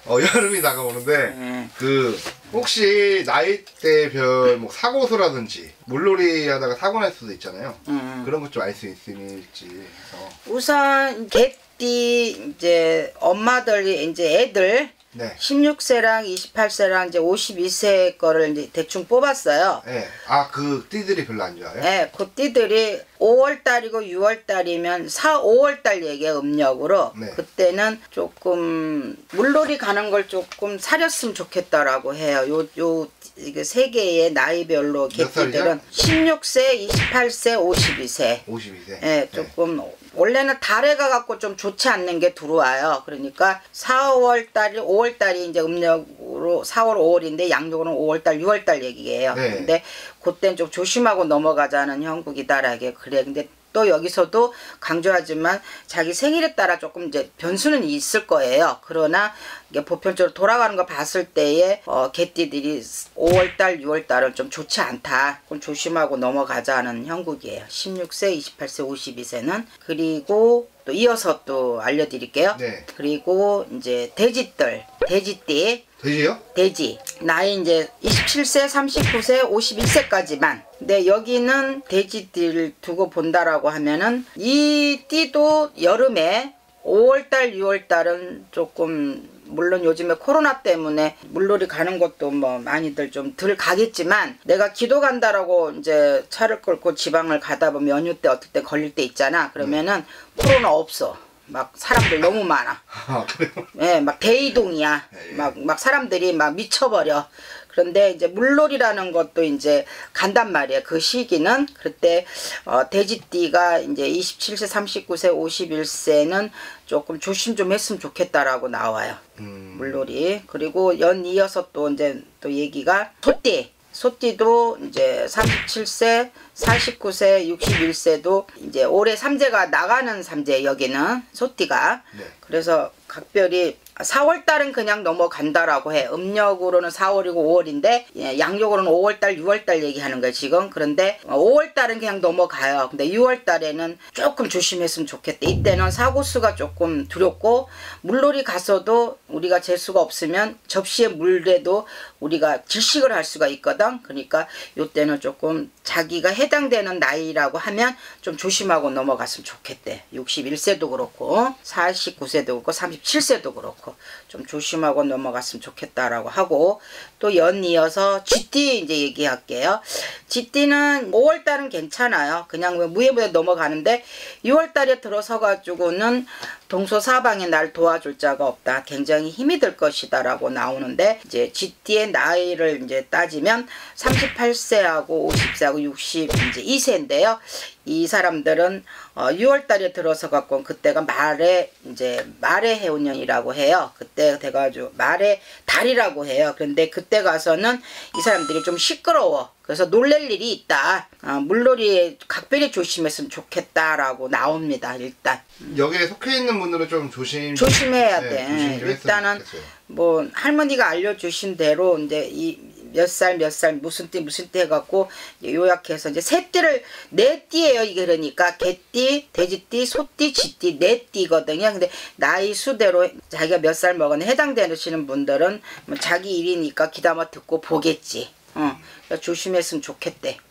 여름이 다가오는데 그 혹시 나이대별 뭐 사고수라든지 물놀이 하다가 사고 날 수도 있잖아요. 그런 것 좀 알 수 있을지 해서. 우선 개띠 이제 엄마들이 이제 애들 네. 16세랑 28세랑 이제 52세 거를 이제 대충 뽑았어요. 네. 아, 그 띠들이 별로 안 좋아요? 네, 그 띠들이 5월달이고 6월달이면 5월달 얘기예요, 음력으로. 네. 그때는 조금 물놀이 가는 걸 조금 사렸으면 좋겠다라고 해요. 이게 세 개의 나이별로 개띠들은 16세, 28세, 52세. 52세. 네, 조금 원래는 달에 가갖고 좀 좋지 않는 게 들어와요. 그러니까 4월달이 5월달이 이제 음력으로 4월 5월인데 양력으로는 5월달 6월달 얘기예요. 네. 근데 그때는 좀 조심하고 넘어가자는 형국이다라게 그래. 근데 또 여기서도 강조하지만 자기 생일에 따라 조금 이제 변수는 있을 거예요. 그러나 이게 보편적으로 돌아가는 거 봤을 때에 개띠들이 5월달, 6월달은 좀 좋지 않다. 그럼 조심하고 넘어가자는 형국이에요. 16세, 28세, 52세는. 그리고 또 이어서 또 알려드릴게요. 네. 그리고 이제 돼지띠. 돼지요? 돼지. 나이 이제 27세, 39세, 51세까지만. 근데 여기는 돼지띠를 두고 본다라고 하면은 이 띠도 여름에 5월달, 6월달은 조금 물론 요즘에 코로나 때문에 물놀이 가는 것도 뭐 많이들 좀 덜 가겠지만 내가 기도 간다라고 이제 차를 끌고 지방을 가다 보면 연휴 때 어떨 때 걸릴 때 있잖아. 그러면은 코로나 없어. 막 사람들 너무 많아. 아, 그래요? 예, 막 대이동이야. 막 사람들이 막 미쳐버려. 그런데 이제 물놀이라는 것도 이제 간단 말이에요. 그 시기는 그때 돼지띠가 이제 27세, 39세, 51세는 조금 조심 좀 했으면 좋겠다라고 나와요. 물놀이. 그리고 연 이어서 또 이제 또 얘기가 소띠도 이제 37세, 49세, 61세도 이제 올해 삼재가 나가는 삼재 여기는 소띠가. 네. 그래서 각별히 4월달은 그냥 넘어간다라고 해. 음력으로는 4월이고 5월인데 양력으로는 5월달, 6월달 얘기하는 거예요 지금. 그런데 5월달은 그냥 넘어가요. 근데 6월달에는 조금 조심했으면 좋겠다. 이때는 사고수가 조금 두렵고 물놀이 가서도 우리가 재수가 없으면 접시에 물에도 우리가 질식을 할 수가 있거든. 그러니까 이때는 조금 자기가 해당되는 나이라고 하면 좀 조심하고 넘어갔으면 좋겠대. 61세도 그렇고 49세도 그렇고 37세도 그렇고 좀 조심하고 넘어갔으면 좋겠다라고 하고 또 연이어서 쥐띠 이제 얘기할게요. 쥐띠는 5월달은 괜찮아요. 그냥 무예무에 넘어가는데 6월달에 들어서 가지고는 동서사방에 날 도와줄 자가 없다. 굉장히 힘이 들 것이다 라고 나오는데 이제 쥐띠의 나이를 이제 따지면 38세하고 50세하고 62세인데요. 이 사람들은 6월달에 들어서 갖고 그때가 말의 해운년이라고 해요. 그때 돼가지고 말의 달이라고 해요. 그런데 그때 가서는 이 사람들이 좀 시끄러워. 그래서 놀랄 일이 있다. 물놀이에 각별히 조심했으면 좋겠다라고 나옵니다. 일단 여기에 속해 있는 분들은 좀 조심해야 돼. 일단은 뭐 할머니가 알려주신 대로 이제 이 몇 살 무슨 띠 해갖고 요약해서 이제 세 띠를 네 띠예요. 이게 그러니까 개띠, 돼지띠, 소띠, 쥐띠 네 띠거든요. 근데 나이 수대로 자기가 몇 살 먹었는 해당되시는 분들은 뭐 자기 일이니까 귀담아 듣고 보겠지. 그러니까 조심했으면 좋겠대.